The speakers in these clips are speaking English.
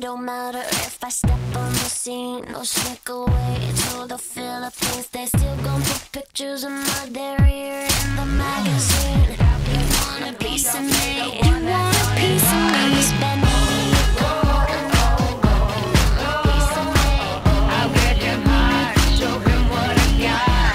don't matter if I step on the scene or sneak away to the Philippines. They still gon' put pictures of my derriere in the magazine. You want a piece of me? You want a piece of me? Spend money on a piece of me. I'll get him high, show him what I got.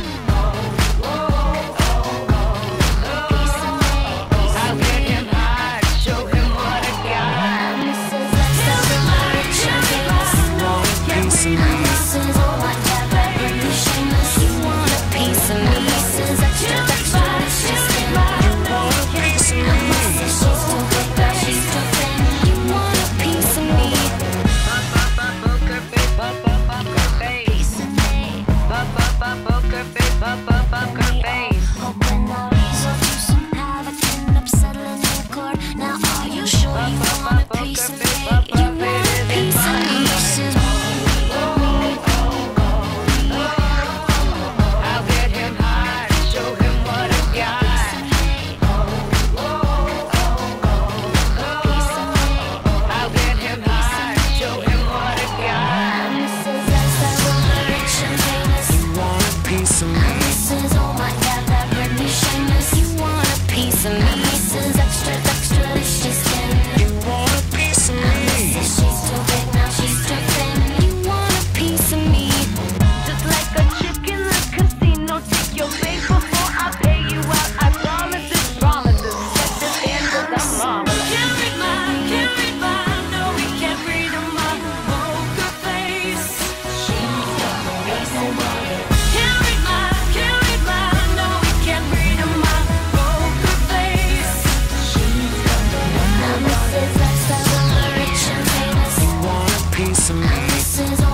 Piece of me. I'll get him high, show him what I got. This is lifestyle for my rich and famous. Piece of me. This is all my dad, rapper, you shameless. You want a piece of me? This is extra, extra, it's just in. You want a piece of me. She's too big, but she's too thin. You want a piece of me? Poker face, poker face, Piece of me. poker face, poker face. Hoping I'll resort to some havoc, end up settling in court. Now are you sure you want a piece of me? You want a piece of me? This is I'll get him high, show him what I got. piece of me. I'll get him high, show him what I got. This is lifestyle for my rich and famous. You want a piece of me. This is all my dad, that Britney shameless. You want a piece of me? This is extra, extra, it's just in. You want a piece of me. She's too big, now she's too thin. You want a piece of me? Just like a chick in the casino, take your bait before I pay you out. I promises, promises, set this in with a marvelous. Can't read mine, no, we can't read my poker face. Can't read mine, no, we can't read my poker face. Now this is lifestyle for my rich and famous. You want a piece of me. This is all